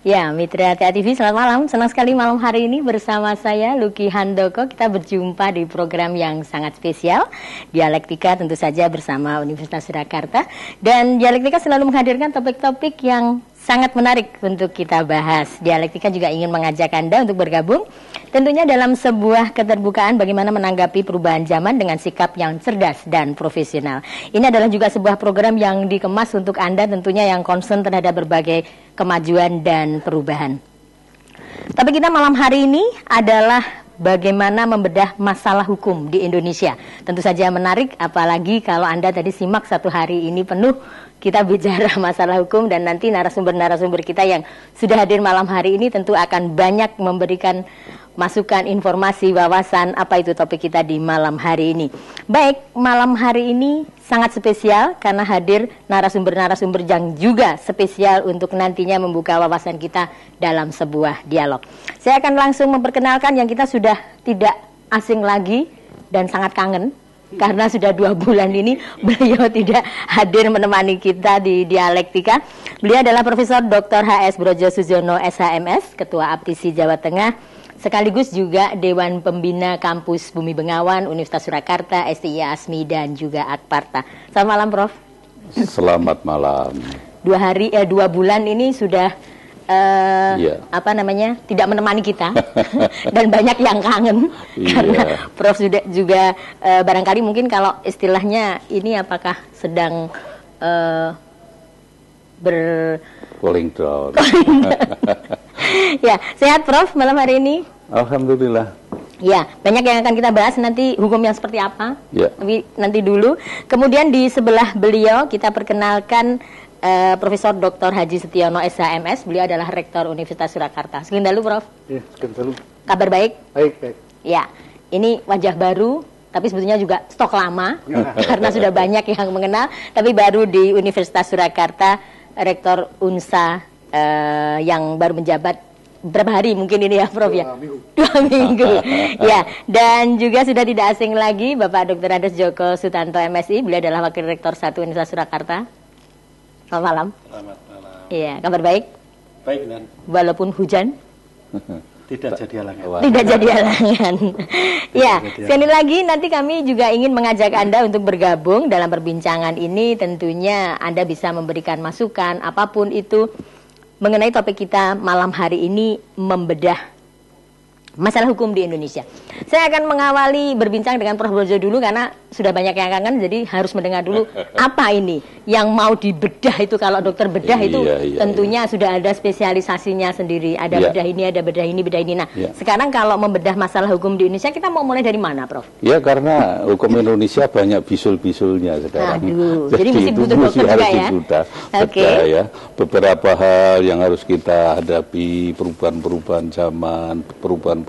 Ya, Mitra TA TV, selamat malam. Senang sekali malam hari ini bersama saya, Lucky Handoko. Kita berjumpa di program yang sangat spesial, Dialektika tentu saja bersama Universitas Surakarta. Dan Dialektika selalu menghadirkan topik-topik yang sangat menarik untuk kita bahas. Dialektika juga ingin mengajak Anda untuk bergabung, tentunya dalam sebuah keterbukaan bagaimana menanggapi perubahan zaman dengan sikap yang cerdas dan profesional. Ini adalah juga sebuah program yang dikemas untuk Anda tentunya yang concern terhadap berbagai kemajuan dan perubahan. Tapi kita malam hari ini adalah bagaimana membedah masalah hukum di Indonesia. Tentu saja menarik, apalagi kalau Anda tadi simak satu hari ini penuh kita bicara masalah hukum, dan nanti narasumber-narasumber kita yang sudah hadir malam hari ini tentu akan banyak memberikan masukan, informasi, wawasan apa itu topik kita di malam hari ini. Baik, malam hari ini sangat spesial karena hadir narasumber-narasumber yang juga spesial untuk nantinya membuka wawasan kita dalam sebuah dialog. Saya akan langsung memperkenalkan yang kita sudah tidak asing lagi dan sangat kangen. Karena sudah 2 bulan ini beliau tidak hadir menemani kita di Dialektika. Beliau adalah Profesor Dr. H.S. Brojo Sujono SHMS, Ketua APTISI Jawa Tengah, sekaligus juga Dewan Pembina Kampus Bumi Bengawan, Universitas Surakarta, STIA ASMI, dan juga Akparta. Selamat malam, Prof. Selamat malam. 2 bulan ini sudah tidak menemani kita dan banyak yang kangen karena Prof juga barangkali mungkin kalau istilahnya ini apakah sedang cooling down. Ya, sehat Prof malam hari ini? Alhamdulillah. Ya, banyak yang akan kita bahas nanti, hukum yang seperti apa. Ya. Tapi nanti dulu. Kemudian di sebelah beliau kita perkenalkan Profesor Dr. Haji Setiono SHMS. Beliau adalah Rektor Universitas Surakarta. Sekian dulu, Prof. Ya, sekian dulu. Kabar baik? Baik. Ya, ini wajah baru, tapi sebetulnya juga stok lama, karena sudah banyak yang mengenal. Tapi baru di Universitas Surakarta, Rektor UNSA yang baru menjabat berapa hari mungkin ini ya, Prof ya? 2 minggu. Ya, dan juga sudah tidak asing lagi Bapak Dr. Andes Joko Sutanto MSI. Beliau adalah Wakil Rektor 1 Universitas Surakarta. Selamat malam. Selamat malam. Iya, kabar baik? Baik, Dan. Walaupun hujan? Tidak jadi halangan. Tidak jadi halangan. Ya, sekali lagi nanti kami juga ingin mengajak Anda untuk bergabung dalam perbincangan ini. Tentunya Anda bisa memberikan masukan apapun itu mengenai topik kita malam hari ini, membedah masalah hukum di Indonesia. Saya akan mengawali berbincang dengan Prof. Brojo dulu karena sudah banyak yang kangen, jadi harus mendengar dulu apa ini yang mau dibedah itu. Kalau dokter bedah itu tentunya sudah ada spesialisasinya sendiri. Ada bedah ini, ada bedah ini, bedah ini. Nah, sekarang kalau membedah masalah hukum di Indonesia, kita mau mulai dari mana, Prof? Ya, karena hukum Indonesia banyak bisul-bisulnya sekarang. Aduh, jadi mesti butuh dokter juga ya? Oke. Ya. Beberapa hal yang harus kita hadapi, perubahan-perubahan zaman, perubahan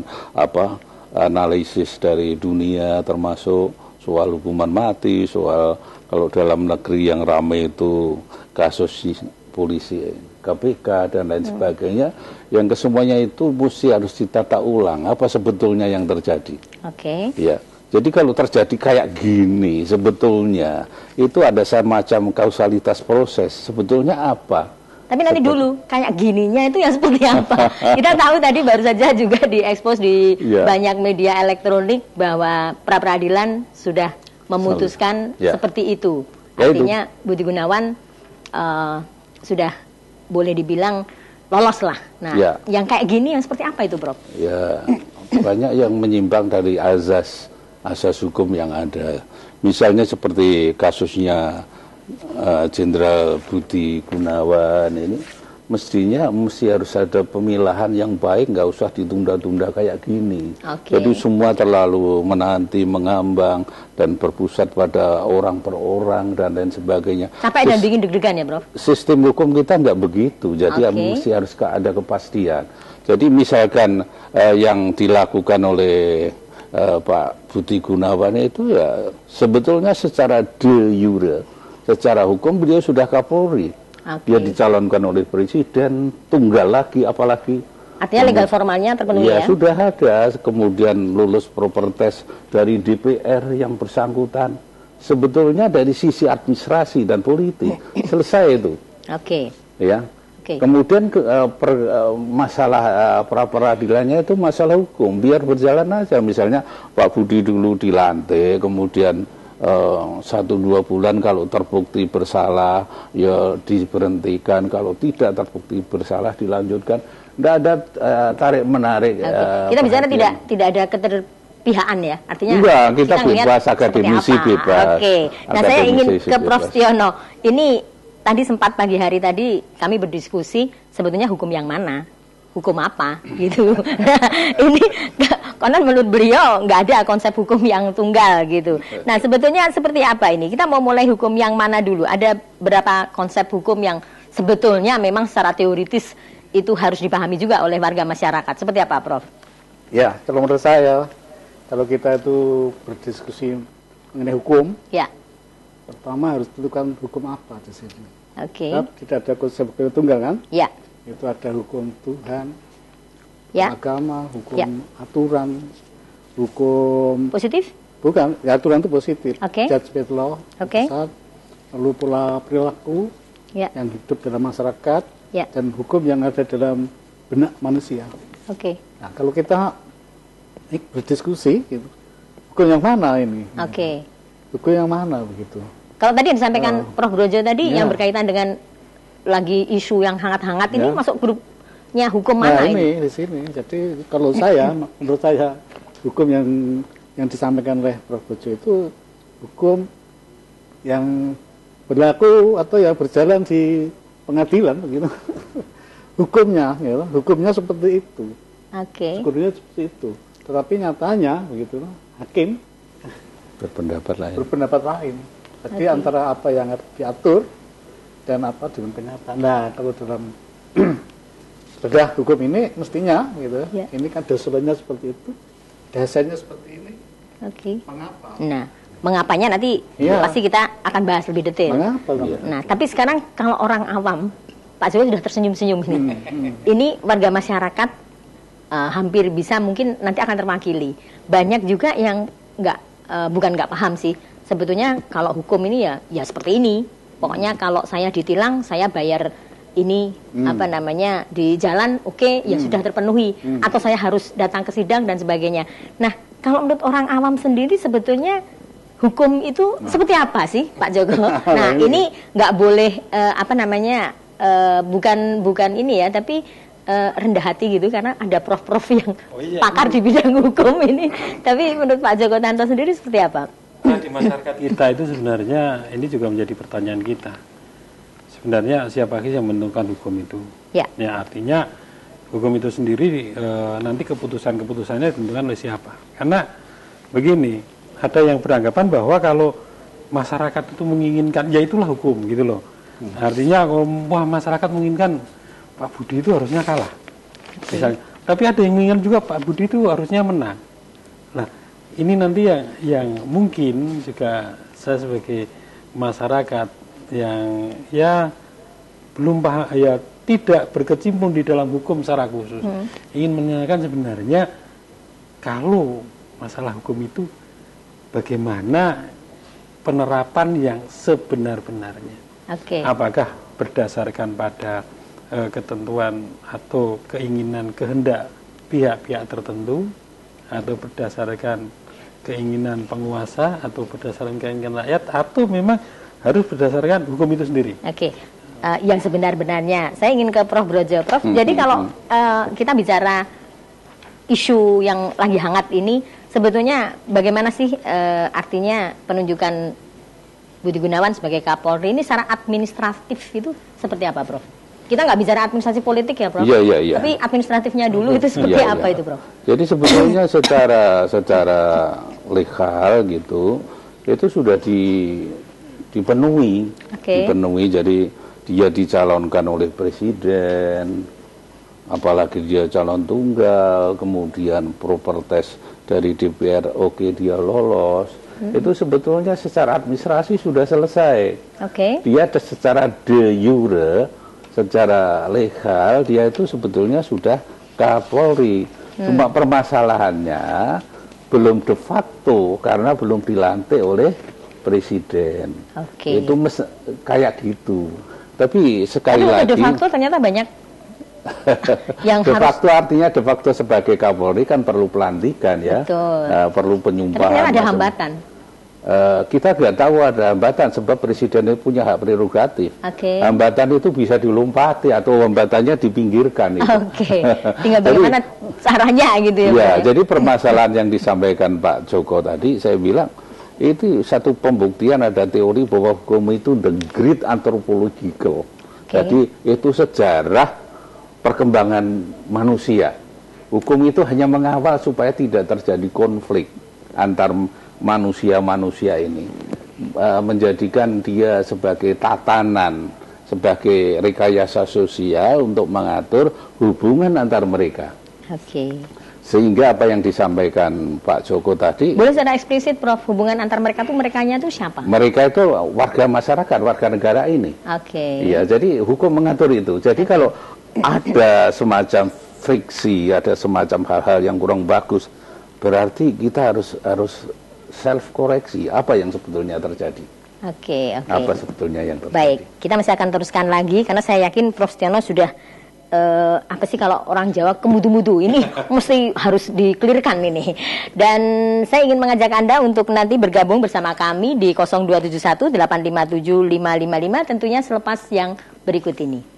analisis dari dunia, termasuk soal hukuman mati, soal kalau dalam negeri yang ramai itu kasus polisi KPK dan lain sebagainya, yang kesemuanya itu mesti harus ditata ulang apa sebetulnya yang terjadi. Oke. Ya. Jadi kalau terjadi kayak gini, sebetulnya itu ada semacam kausalitas proses. Sebetulnya apa? Tapi nanti dulu, kayak gininya itu yang seperti apa? Kita tahu tadi baru saja juga diekspos di banyak media elektronik bahwa pra-peradilan sudah memutuskan seperti itu. Artinya Budi Gunawan sudah boleh dibilang lolos lah. Nah, yang kayak gini yang seperti apa itu, Prof? Ya, banyak yang menyimpang dari asas hukum yang ada. Misalnya seperti kasusnya Jenderal Budi Gunawan ini, mestinya harus ada pemilahan yang baik, nggak usah ditunda-tunda kayak gini. Jadi semua terlalu menanti, mengambang, dan berpusat pada orang per orang dan lain sebagainya. Sampai dan bikin deg-degan ya, Prof? Sistem hukum kita nggak begitu, jadi mesti harus ada kepastian. Jadi misalkan yang dilakukan oleh Pak Budi Gunawan itu ya sebetulnya secara de jure, secara hukum beliau sudah Kapolri. Dia dicalonkan oleh presiden, tunggal lagi apalagi. Artinya legal formalnya terpenuhi ya? Ya, sudah ada. Kemudian lulus proper test dari DPR yang bersangkutan. Sebetulnya dari sisi administrasi dan politik selesai itu. Oke. Ya. Oke. Kemudian masalah pra peradilannya itu masalah hukum, biar berjalan aja. Misalnya Pak Budi dulu dilantik, kemudian 1-2 bulan kalau terbukti bersalah ya diberhentikan, kalau tidak terbukti bersalah dilanjutkan. Tidak ada tarik menarik. Kita bicara tidak ada keterpihakan ya, artinya enggak, kita ngelihat bebas, akademisi bebas. Oke. Nah, saya ingin ke Prof. bebas. Tiono. Ini tadi sempat pagi hari tadi kami berdiskusi sebetulnya hukum yang mana, hukum apa gitu. Ini konon menurut beliau nggak ada konsep hukum yang tunggal gitu. Nah, sebetulnya seperti apa ini? Kita mau mulai hukum yang mana dulu? Ada berapa konsep hukum yang sebetulnya memang secara teoritis itu harus dipahami juga oleh warga masyarakat. Seperti apa, Prof? Ya, kalau menurut saya, kalau kita itu berdiskusi mengenai hukum, Ya. pertama harus tentukan hukum apa di sini. Oke. Kan tidak ada konsep hukum tunggal kan? Ya. Itu ada hukum Tuhan, Ya. agama, hukum Ya. aturan, hukum Positif? bukan, ya aturan itu positif. Oke. Judgment law, Oke. pusat, lalu pula perilaku Ya. yang hidup dalam masyarakat, Ya. dan hukum yang ada dalam benak manusia. Oke. Nah, kalau kita berdiskusi, gitu, hukum yang mana ini? Oke. Hukum yang mana begitu? Kalau tadi yang disampaikan Prof. Brojo tadi Ya. yang berkaitan dengan lagi isu yang hangat-hangat ini Ya. masuk grupnya hukum Nah, mana ini di sini. Jadi kalau saya, menurut saya hukum yang disampaikan oleh Prof. Brojo itu hukum yang berlaku atau yang berjalan di pengadilan begitu. Hukumnya seperti itu. Oke. Hukumnya seperti itu. Tetapi nyatanya begitu, hakim berpendapat lain. Jadi Oke. antara apa yang harus diatur dan apa dengan kenyataan. Nah, kalau dalam bedah hukum ini mestinya gitu, Ya. ini kan dasarnya seperti itu, dasarnya seperti ini. Oke. Mengapa? Nah, mengapanya nanti Iya. pasti kita akan bahas lebih detail. Mengapa? Nah, tapi sekarang kalau orang awam, Pak Jokowi sudah tersenyum-senyum ini. Ini warga masyarakat hampir bisa mungkin nanti akan terwakili. Banyak juga yang bukan nggak paham sih. Sebetulnya kalau hukum ini ya seperti ini. Pokoknya kalau saya ditilang, saya bayar ini di jalan, oke, ya sudah terpenuhi. Atau saya harus datang ke sidang dan sebagainya. Nah, kalau menurut orang awam sendiri sebetulnya hukum itu seperti apa sih, Pak Joko? Nah, ini nggak boleh bukan ini ya, tapi rendah hati gitu karena ada prof-prof yang pakar di bidang hukum ini. Tapi menurut Pak Joko Tanto sendiri seperti apa? Nah, di masyarakat kita itu sebenarnya ini juga menjadi pertanyaan kita. Sebenarnya siapa sih yang menentukan hukum itu? Ya. Artinya hukum itu sendiri nanti keputusannya ditentukan oleh siapa? Karena begini, ada yang beranggapan bahwa kalau masyarakat itu menginginkan, ya itulah hukum gitu loh. Artinya wah masyarakat menginginkan Pak Budi itu harusnya kalah, misalnya. Tapi ada yang menginginkan juga Pak Budi itu harusnya menang. Nah, ini nanti yang mungkin juga saya sebagai masyarakat yang ya belum paham, ya tidak berkecimpung di dalam hukum secara khusus, ingin menanyakan sebenarnya kalau masalah hukum itu bagaimana penerapan yang sebenar-benarnya. Oke. Apakah berdasarkan pada ketentuan atau keinginan kehendak pihak-pihak tertentu, atau berdasarkan keinginan penguasa, atau berdasarkan keinginan rakyat, atau memang harus berdasarkan hukum itu sendiri. Oke. Yang sebenar-benarnya. Saya ingin ke Prof. Brojo. Prof, jadi kalau kita bicara isu yang lagi hangat ini, sebetulnya bagaimana sih artinya penunjukan Budi Gunawan sebagai Kapolri ini secara administratif itu seperti apa, Prof? Kita nggak bicara administrasi politik ya, Prof? Iya. Tapi administratifnya dulu itu seperti apa itu, Prof? Jadi sebetulnya secara legal gitu, itu sudah dipenuhi. Oke. Dipenuhi, jadi dia dicalonkan oleh presiden, apalagi dia calon tunggal, kemudian propertes dari DPR, oke, dia lolos. Itu sebetulnya secara administrasi sudah selesai. Oke. Dia secara de jure, secara legal, dia itu sebetulnya sudah Kapolri. Cuma permasalahannya belum de facto karena belum dilantik oleh presiden. Oke. Itu kayak gitu. Tapi sekali Tapi lagi de facto ternyata banyak yang de harus. facto artinya de facto sebagai Kapolri kan perlu pelantikan ya. Betul. Perlu Tapi penyumpahan. ternyata ada macam- hambatan. Kita nggak tahu ada hambatan sebab presiden itu punya hak prerogatif. Oke. Hambatan itu bisa dilompati atau hambatannya dipinggirkan itu. Oke. Tinggal bagaimana caranya gitu ya. Ya, Pak, ya? jadi permasalahan yang disampaikan Pak Joko tadi, saya bilang itu satu pembuktian ada teori bahwa hukum itu the great anthropological. Oke. Jadi itu sejarah perkembangan manusia. Hukum itu hanya mengawal supaya tidak terjadi konflik antar manusia-manusia ini, menjadikan dia sebagai tatanan, sebagai rekayasa sosial untuk mengatur hubungan antar mereka. Oke. Sehingga apa yang disampaikan Pak Joko tadi, Boleh secara eksplisit, Prof, hubungan antar mereka tuh merekanya tuh siapa? mereka itu warga masyarakat, warga negara ini. Oke. Iya, jadi hukum mengatur itu. Jadi kalau ada semacam friksi, ada semacam hal-hal yang kurang bagus, berarti kita harus self koreksi. Apa yang sebetulnya terjadi? Oke. Apa sebetulnya yang terjadi? Baik, kita masih akan teruskan lagi karena saya yakin Prof Setiono sudah apa sih kalau orang Jawa kemudu-mudu ini mesti harus dikelirkan ini. Dan saya ingin mengajak Anda untuk nanti bergabung bersama kami di 0271 857 555 tentunya selepas yang berikut ini.